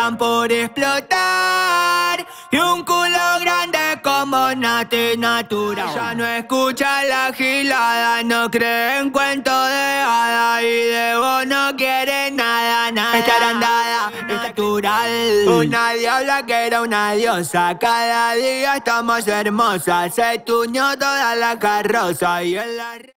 están por explotar. Y un culo grande como Nati natural. Ella no escucha la gilada, no cree en cuentos de hadas. Y de vos no quiere nada, nada. Esta arandada es natural. Una diabla que era una diosa. Cada día está más hermosa. Se tuñó toda la carroza y en la